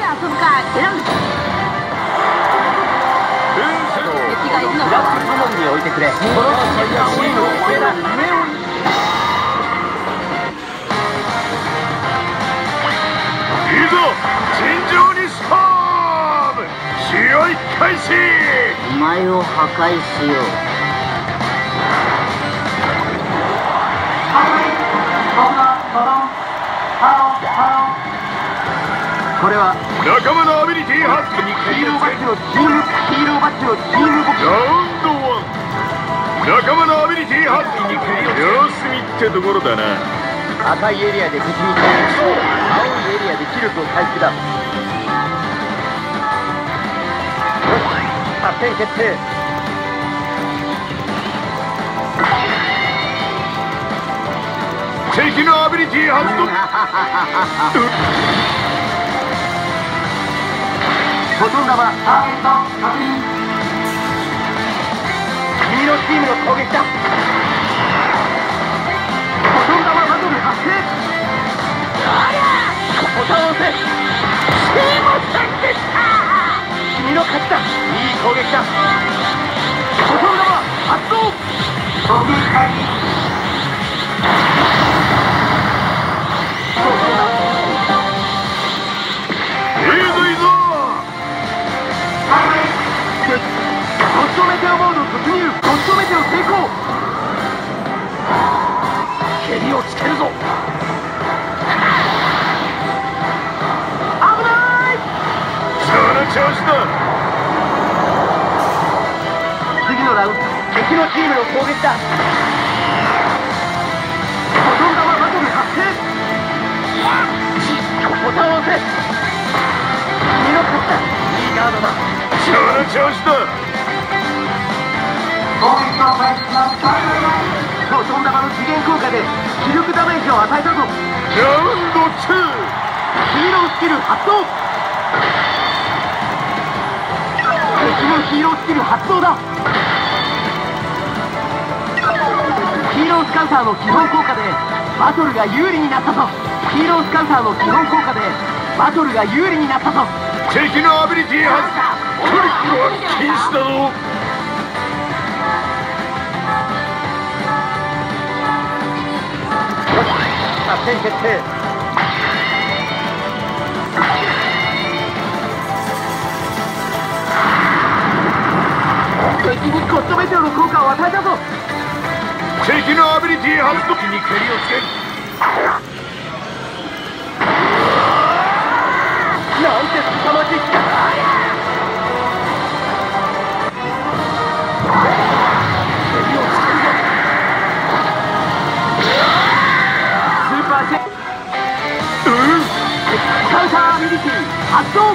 遊ぶか選ぶ。敵がいるのか。 部門に置いてくれ。このチームを上だ。 いざ尋常にストーム。試合開始。 お前を破壊しよう。 これは仲間のアビリティ発動。 ヒーローバッジのチームボク。 ラウンド1。仲間のアビリティ発動。様子見ってところだな。 赤いエリアで無事に青いエリアで気力を回復だ。作戦決定。 敵のアビリティ発動。 ボトン玉。君のチームの攻撃だ。ボトン玉バトル発生。ボタンを押せ。君の勝ちだ。いい攻撃だ。ボトン玉発動。 いいぞいいぞ。 ゴッドメテオモード突入。ゴッドメテオ成功。蹴りをつけるぞ。危ない。 その調子だ。 次のラウンド敵のチームの攻撃だ。ボトン玉バトル発生。ボタンを押せ。君の勝ちだ。いいガードだ。 その調子だ。 ボトン玉の次元効果で気力ダメージを与えたぞ。 ラウンド2。 ヒーロースキル発動。敵のヒーロースキル発動だ。ヒーロースカウンターの基本効果でバトルが有利になったぞ。ヒーロースカウンターの基本効果でバトルが有利になったぞ。 敵のアビリティ発動。トリックは禁止だぞ。 作戦決定。敵にゴッドメテオの効果を与えたぞ。 敵のアビリティ発動。に蹴りをつける。 なんて凄まじい。カウンターアビリティ発動。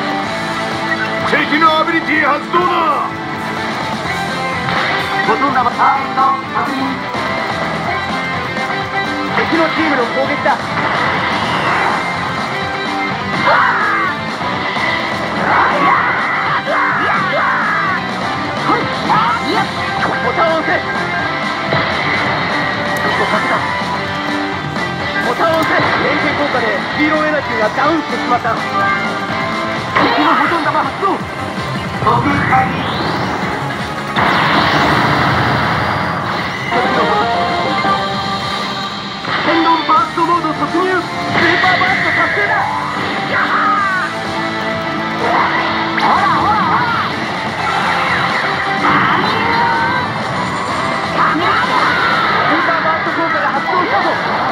敵のアビリティ発動だ。 ボトン玉確認。敵のチームの攻撃だ。ボタンを押せ。ボタンを押せ。連携効果でヒーローエナジーがダウンしてしまった。敵のボトン玉発動。天丼バーストモード突入。スーパーバースト達成だ。ほらほらほら。スーパーバースト効果が発動したぞ。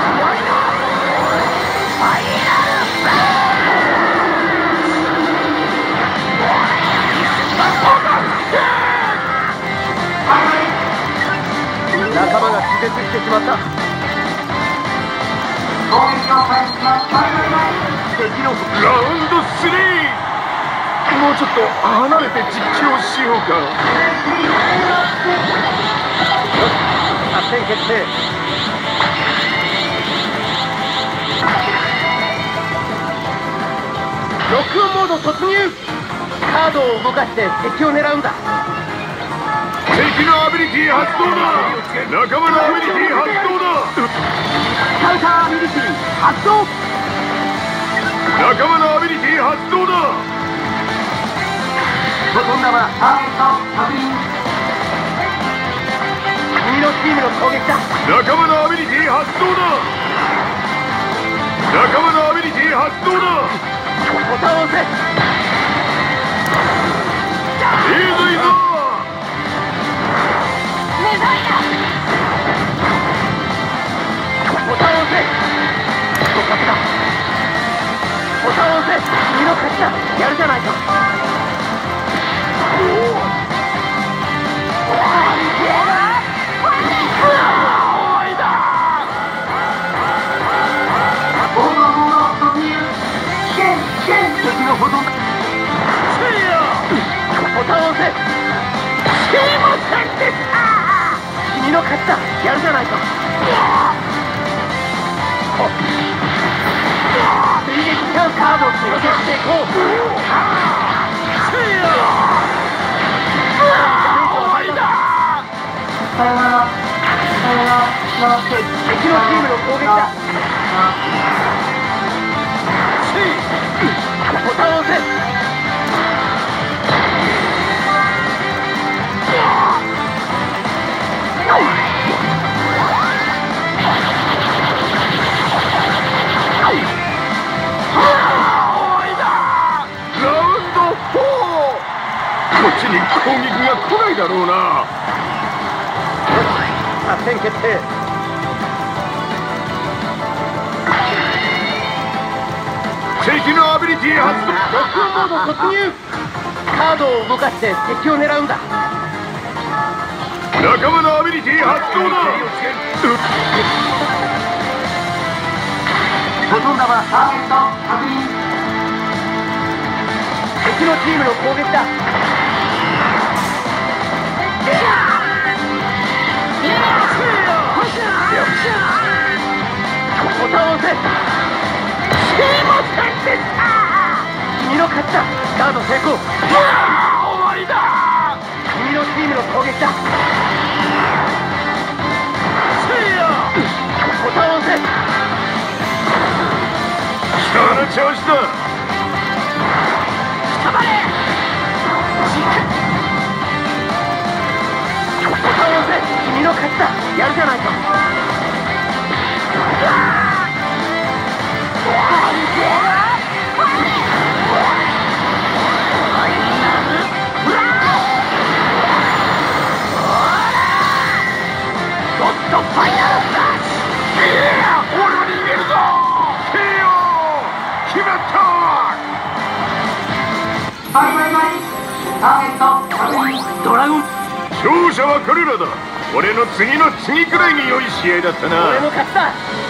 仲間が気絶してしまった。敵のラウンド3。もうちょっと離れて実況しようか。 作戦決定。ロックオンモード突入。カードを動かして敵を狙うんだ。 敵のアビリティ発動だ。仲間のアビリティ発動だ。 カウンターアビリティ発動。 仲間のアビリティ発動だ。 フォトン玉ターゲット確認。君のチームの攻撃だ。 仲間のアビリティ発動だ。仲間のアビリティ発動だ。 ボタンを押せ。 いいぞいいぞ。 メダイヤ。 ボタンを押せ。互角だ。ボタンを押せ。君の勝ちだ。やるじゃないか。敵の保存だ。ボタンを押せ。君の勝ちだ。やるじゃないか。追撃チャンスカードを追撃していこう。敵のチームの攻撃だ。ボタンを押せ。 こっちに攻撃が来ないだろうな。 作戦決定。 敵のアビリティ発動。 ロックオンモード突入。カードを動かして敵を狙うんだ。 仲間のアビリティ発動だ。 ボトン玉ターゲット確認。敵のチームの攻撃だ。ボタンを押せ。君の勝ちだ。ガード成功。終わりだ。君のチームの攻撃だ。ボタンを押せ。 貴様の調子だ。 捕まれ。ボタンを押せ。君の勝ちだ。やるじゃないか。ドラゴン。 勝者は彼らだ。俺の次の次くらいに良い試合だったな。 俺の勝ちだ。